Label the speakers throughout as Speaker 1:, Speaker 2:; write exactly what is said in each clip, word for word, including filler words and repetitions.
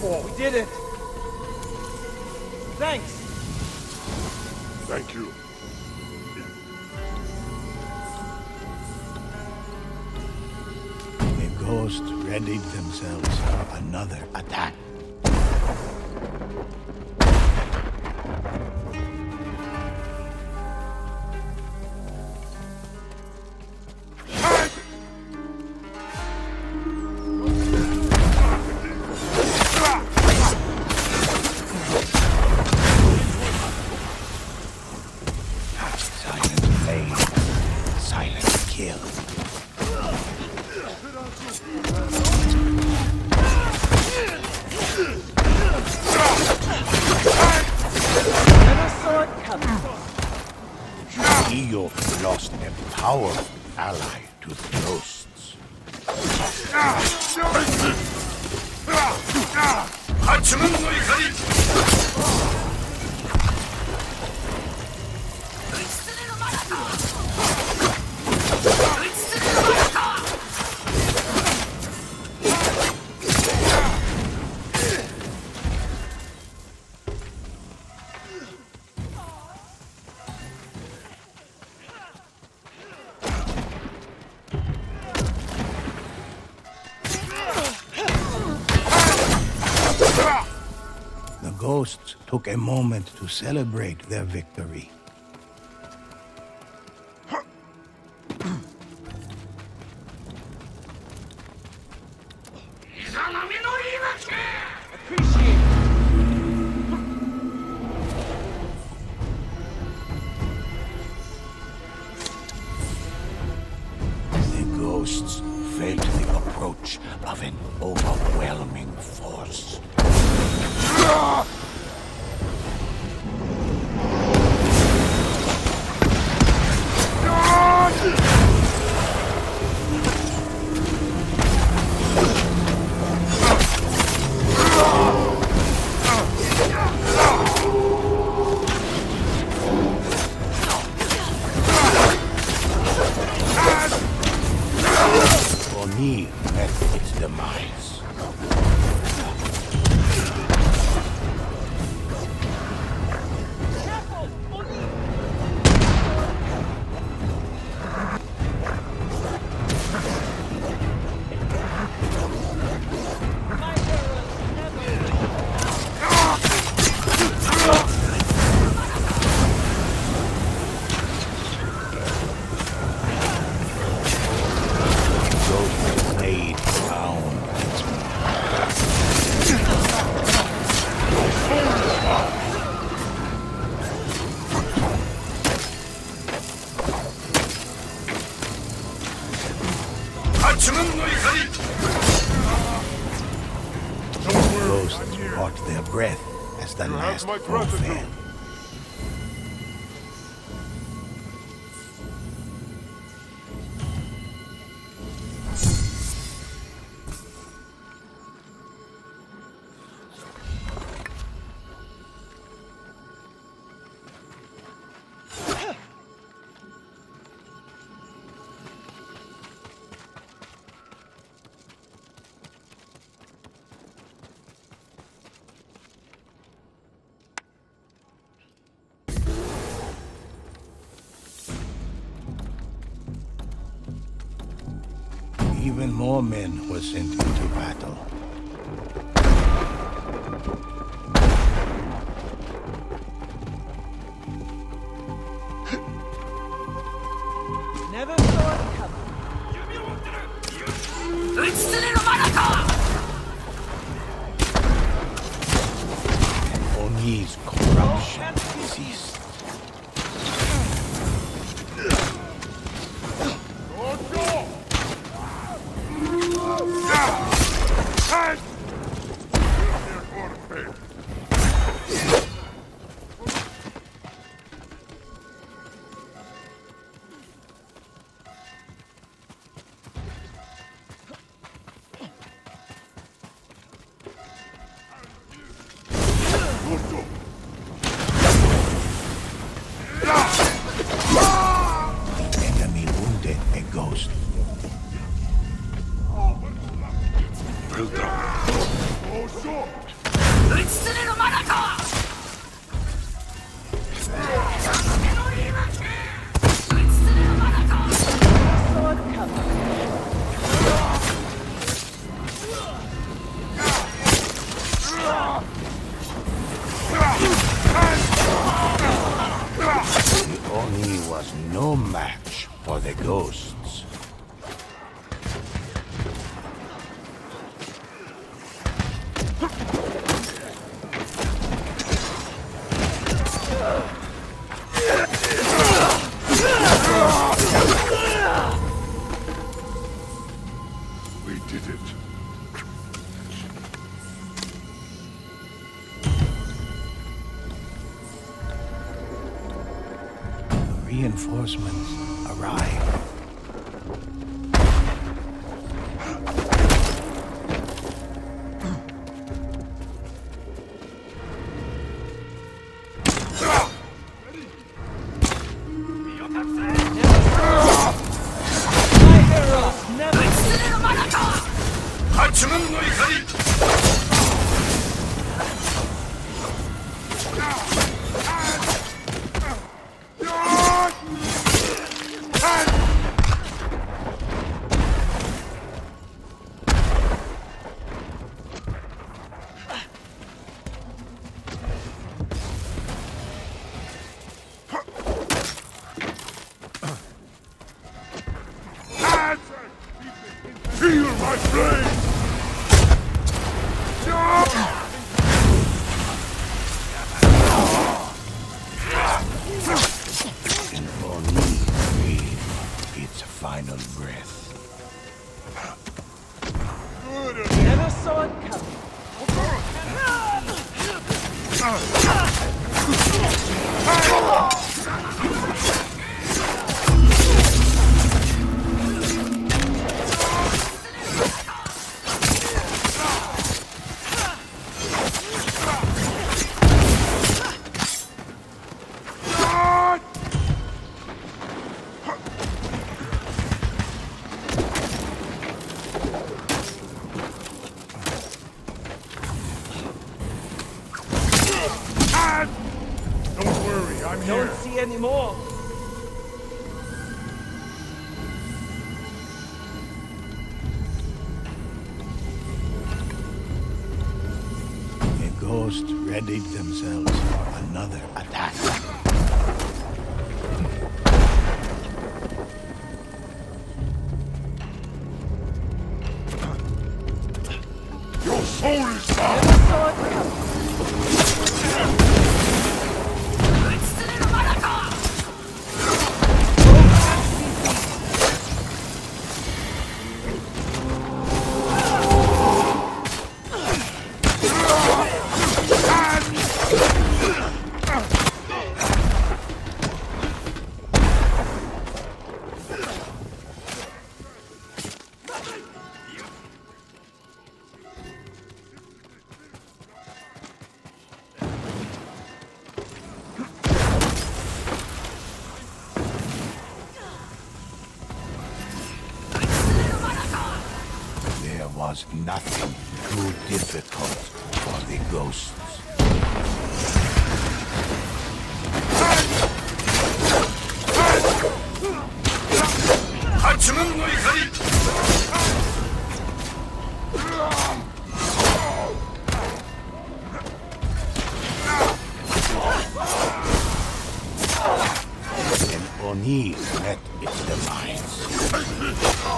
Speaker 1: for? We did it! Thanks!
Speaker 2: Thank you.
Speaker 3: The ghosts readied themselves for another attack. Io lost a powerful ally to the ghosts. The ghosts took a moment to celebrate their victory.
Speaker 1: Appreciate it!
Speaker 3: The ghosts felt the approach of an overwhelming force. Oni met its demise. Ghosts caught their breath as the last foe fell. Even more men were sent into battle.
Speaker 1: Never saw it coming.
Speaker 3: Oni's corruption ceased. The enemy wounded a ghost.
Speaker 2: Well done. Oh, short!
Speaker 3: enemy was no match for the ghosts.
Speaker 2: We did it.
Speaker 3: Reinforcements arrive.
Speaker 1: My heroes never.
Speaker 2: Feel my flame!
Speaker 3: And only breathe its final breath.
Speaker 1: Never saw it coming.
Speaker 2: Don't worry, I'm here.
Speaker 1: Don't see any more.
Speaker 3: The ghosts readied themselves for another attack.
Speaker 2: Your soul is
Speaker 1: Never
Speaker 2: mine!
Speaker 1: saw it coming.
Speaker 3: There was nothing too difficult for the ghosts. And Oni met its demise.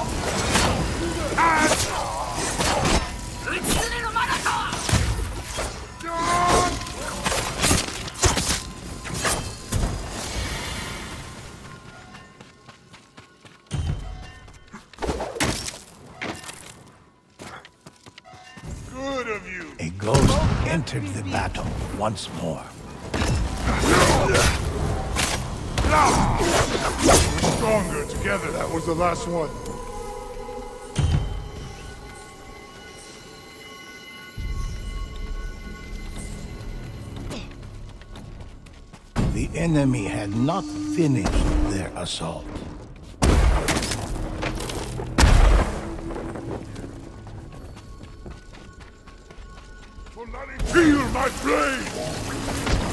Speaker 2: Good of you!
Speaker 3: A ghost entered the battle once more.
Speaker 2: We're stronger together. That was the last one.
Speaker 3: The enemy had not finished their assault.
Speaker 2: Feel my flame!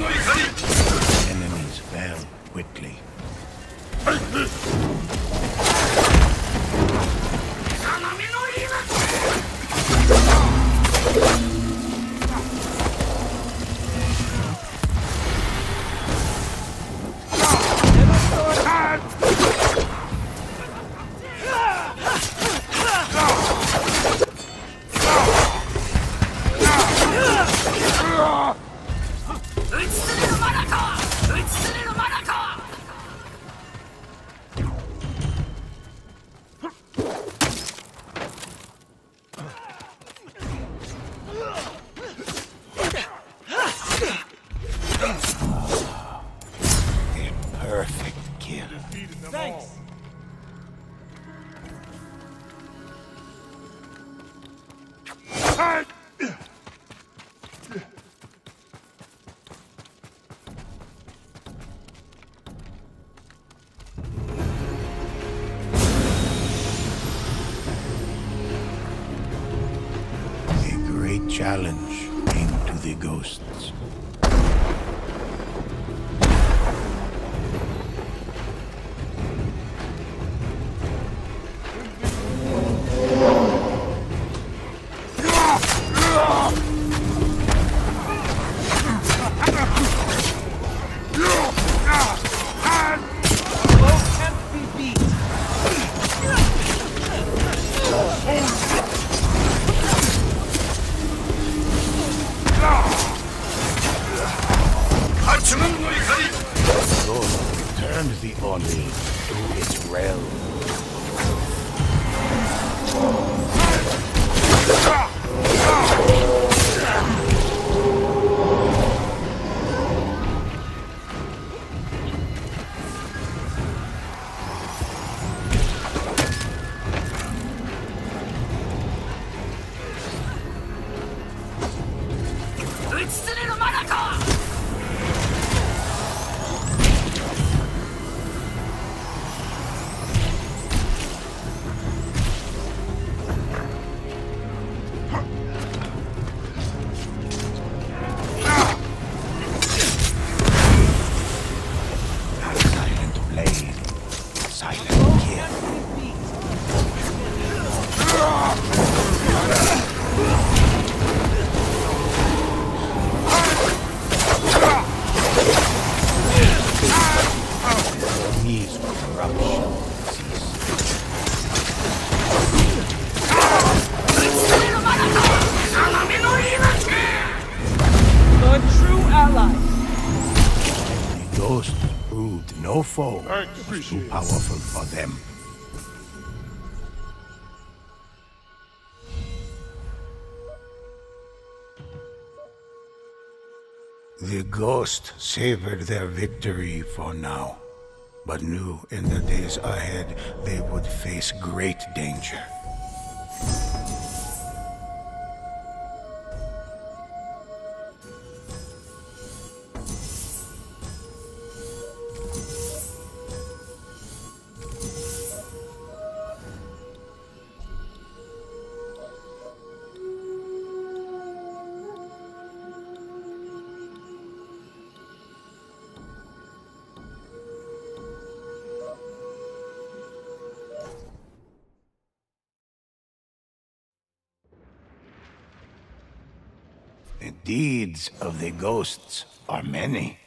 Speaker 3: Enemies fell quickly.
Speaker 2: Take this!
Speaker 3: Perfect kill.
Speaker 1: Thanks.
Speaker 3: A great challenge came to the ghosts. Ghost returned the Oni to its realm. Ghost proved no foe was too powerful for them. The Ghost savored their victory for now, but knew in the days ahead they would face great danger. The deeds of the ghosts are many.